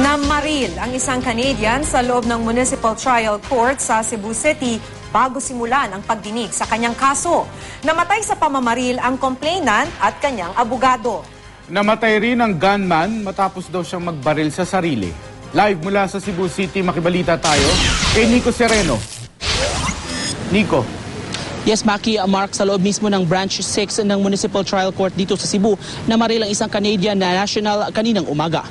Namaril ang isang Canadian sa loob ng Municipal Trial Court sa Cebu City bago simulan ang pagdinig sa kanyang kaso. Namatay sa pamamaril ang complainant at kanyang abogado. Namatay rin ang gunman matapos daw siyang magbaril sa sarili. Live mula sa Cebu City, makibalita tayo kay Nico Sereno. Nico. Yes, Maki, Mark, sa loob mismo ng Branch 6 ng Municipal Trial Court dito sa Cebu, namaril ang isang Canadian na national kaninang umaga.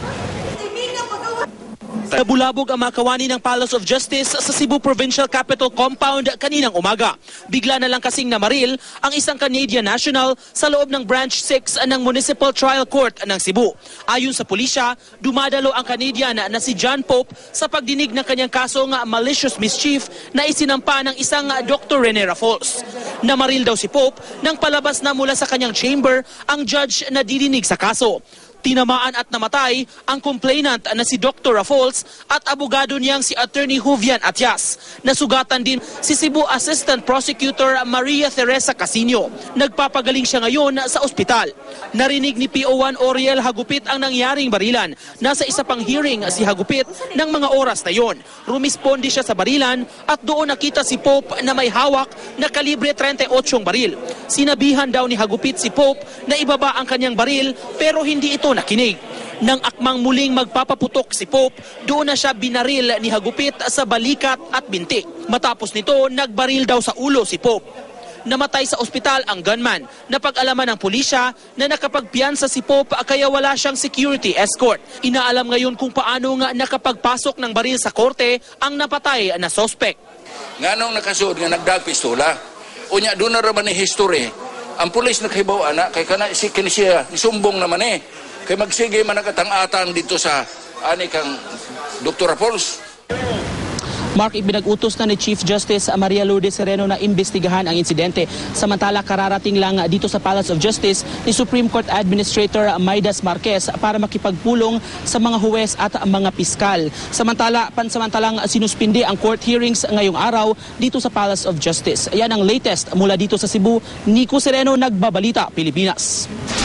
Nabulabog ang mga kawani ng Palace of Justice sa Cebu Provincial Capital Compound kaninang umaga. Bigla na lang kasing namaril ang isang Canadian national sa loob ng Branch 6 ng Municipal Trial Court ng Cebu. Ayon sa pulisya, dumadalo ang Canadian na si John Pope sa pagdinig ng kanyang kasong malicious mischief na isinampa ng isang Dr. Rene Raffles. Namaril daw si Pope nang palabas na mula sa kanyang chamber ang judge na didinig sa kaso. Tinamaan at namatay ang complainant na si Dr. Raffles at abogado niyang si Attorney Juvian Atias. Nasugatan din si Cebu Assistant Prosecutor Maria Teresa Casino. Nagpapagaling siya ngayon sa ospital. Narinig ni PO1 Oriel Hagupit ang nangyaring barilan. Nasa isa pang hearing si Hagupit ng mga oras na yon. Rumisponde siya sa barilan at doon nakita si Pope na may hawak na kalibre 38 baril. Sinabihan daw ni Hagupit si Pope na ibaba ang kanyang baril pero hindi ito nakinig. Nang akmang muling magpapaputok si Pope, doon na siya binaril ni Hagupit sa balikat at binti. Matapos nito, nagbaril daw sa ulo si Pope. Namatay sa ospital ang gunman. Napag-alaman ng pulisya na nakapagpiyansa si Pope kaya wala siyang security escort. Inaalam ngayon kung paano nga nakapagpasok ng baril sa korte ang napatay na sospek. Nganong nakasuod nga nagdagpistola, unya doon na raman ni history. Ang pulis naghibaw anak kay kana si kinisiya isumbong naman kay magsige man nakatang-atang dito sa ani kang Dr. Raffles. Mark, ibinag-utos na ni Chief Justice Maria Lourdes Sereno na imbestigahan ang insidente. Samantala, kararating lang dito sa Palace of Justice ni Supreme Court Administrator Maidas Marquez para makipagpulong sa mga huwes at mga piskal. Samantala, pansamantalang sinuspindi ang court hearings ngayong araw dito sa Palace of Justice. Yan ang latest mula dito sa Cebu. Nico Sereno, Nagbabalita, Pilipinas.